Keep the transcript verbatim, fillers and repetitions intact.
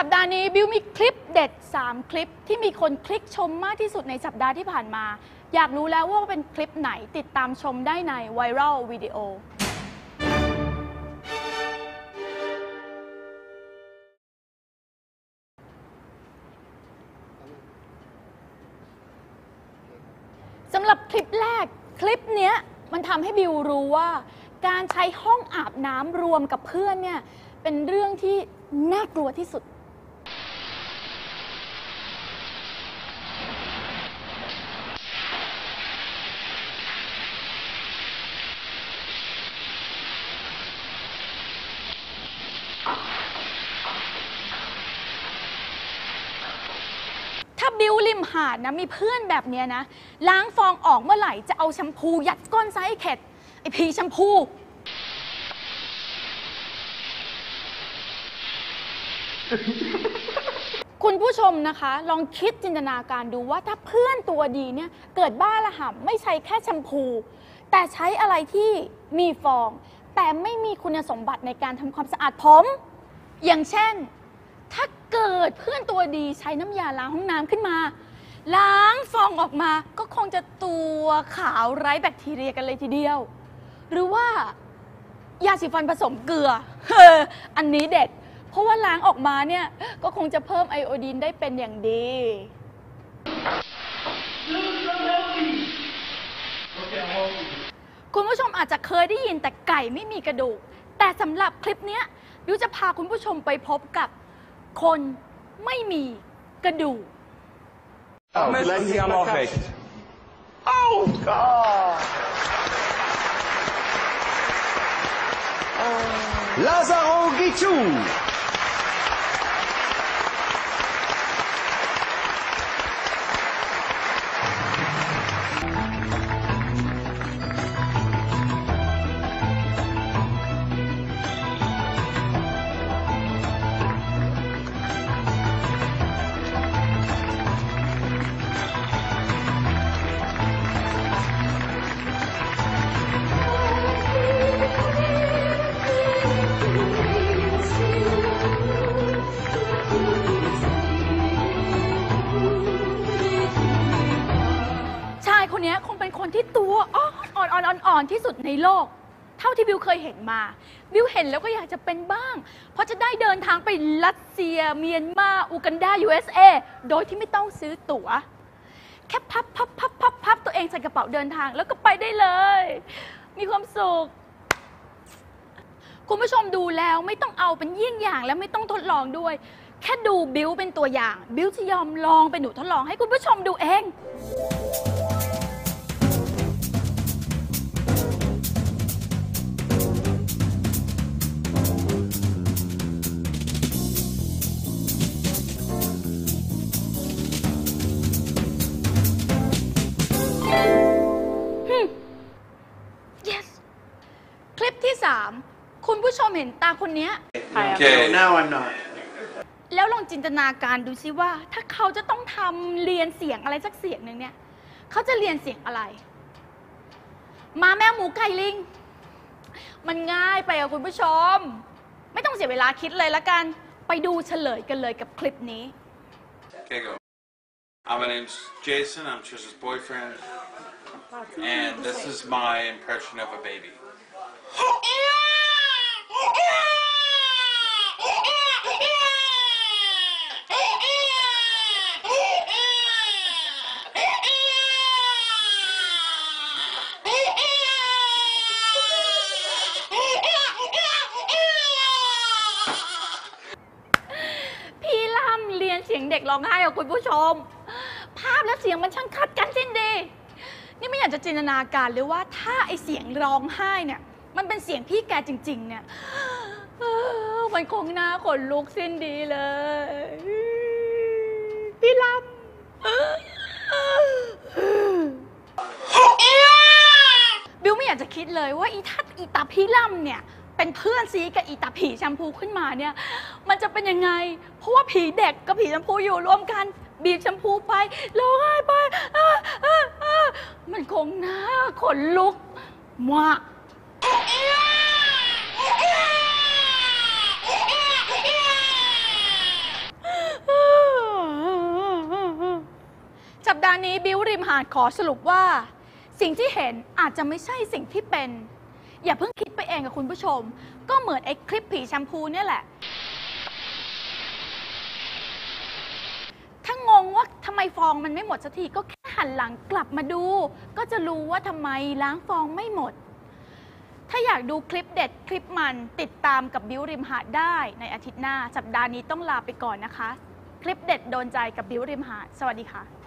ปดาห์นี้บิวมีคลิปเด็ดสามคลิปที่มีคนคลิกชมมากที่สุดในสัปดาห์ที่ผ่านมาอยากรู้แล้วว่าเป็นคลิปไหนติดตามชมได้ในไวรัลวิดีโอสำหรับคลิปแรกคลิปเนี้ยมันทำให้บิวรู้ว่าการใช้ห้องอาบน้ำรวมกับเพื่อนเนี่ยเป็นเรื่องที่น่ากลัวที่สุดถ้าบิวริมหาดนะมีเพื่อนแบบเนี้ยนะล้างฟองออกเมื่อไหร่จะเอาแชมพูยัดก้นซะให้เข็ดไอผีแชมพูคุณผู้ชมนะคะลองคิดจินตนาการดูว่าถ้าเพื่อนตัวดีเนี่ยเกิดบ้าระห่ำไม่ใช้แค่แชมพูแต่ใช้อะไรที่มีฟองแต่ไม่มีคุณสมบัติในการทำความสะอาดผมอย่างเช่นถ้าเกิดเพื่อนตัวดีใช้น้ำยาล้างห้องน้ำขึ้นมาล้างฟองออกมาก็คงจะตัวขาวไร้แบคทีเรียกันเลยทีเดียวหรือว่ายาสีฟันผสมเกลืออันนี้เด็ดเพราะว่าล้างออกมาเนี่ยก็คงจะเพิ่มไอโอดีนได้เป็นอย่างดีคุณผู้ชมอาจจะเคยได้ยินแต่ไก่ไม่มีกระดูกแต่สำหรับคลิปนี้ดิวจะพาคุณผู้ชมไปพบกับคนไม่มีกระดูก Lazaro Guichou. คงเป็นคนที่ตัวอ่อนอ่อนอ่อนที่สุดในโลกเท่าที่บิวเคยเห็นมาบิวเห็นแล้วก็อยากจะเป็นบ้างเพราะจะได้เดินทางไปรัสเซียเมียนมาอูกันดา ยู เอส เอ โดยที่ไม่ต้องซื้อตั๋วแค่พับพับพับพับพับตัวเองใส่กระเป๋าเดินทางแล้วก็ไปได้เลยมีความสุขคุณผู้ชมดูแล้วไม่ต้องเอาเป็นเยี่ยงอย่างและไม่ต้องทดลองด้วยแค่ดูบิวเป็นตัวอย่างบิวจะยอมลองเป็นหนูทดลองให้คุณผู้ชมดูเองคลิปที่สามคุณผู้ชมเห็นตาคนนี้ Okay, now I'm not. แล้วลองจินตนาการดูซิว่าถ้าเขาจะต้องทำเรียนเสียงอะไรสักเสียงหนึ่งเนี่ยเขาจะเรียนเสียงอะไรมาแม่หมูไก่ลิงมันง่ายไปอ่ะคุณผู้ชมไม่ต้องเสียเวลาคิดเลยละกันไปดูเฉลยกันเลยกับคลิปนี้ Okay, go. Uh, my name's Jason. I'm Trisha's boyfriend, and this is my impression of a baby.พี่ล่ำเรียนเสียงเด็กร้องไห้กับคุณผู้ชมภาพและเสียงมันช่างคัดกันสิ้นดีนี่ไม่อยากจะจินตนาการเลยว่าถ้าไอเสียงร้องไห้เนี่ยมันเป็นเสียงพี่แกจริงๆเนี่ยมันคงหน้าขนลุกสิ้นดีเลยพี่ลำบิวไม่อยากจะคิดเลยว่าอีทัดอีตาพี่ลำเนี่ยเป็นเพื่อนซีกับอีตาผีแชมพูขึ้นมาเนี่ยมันจะเป็นยังไงเพราะว่าผีเด็กกับผีแชมพูอยู่รวมกันบีบแชมพูไปร้องไห้ไปมันคงหน้าขนลุกมาก โดาห์นี้บิวริมหาดขอสรุปว่า สิ่งที่เห็นอาจจะไม่ใช่สิ่งที่เป็น อย่าเพิ่งคิดไปเองกับคุณผู้ชม ก็เหมือนไอ้คลิปผีแชมพูเนี่ยแหละ ถ้างงว่าทำไมฟองมันไม่หมดสักทีก็แค่หันหลังกลับมาดู ก็จะรู้ว่าทำไมล้างฟองไม่หมด ถ้าอยากดูคลิปเด็ดคลิปมันติดตามกับบิวริมหาดได้ในอาทิตย์หน้า สัปดาห์นี้ต้องลาไปก่อนนะคะ คลิปเด็ดโดนใจกับบิวริมหาดสวัสดีค่ะ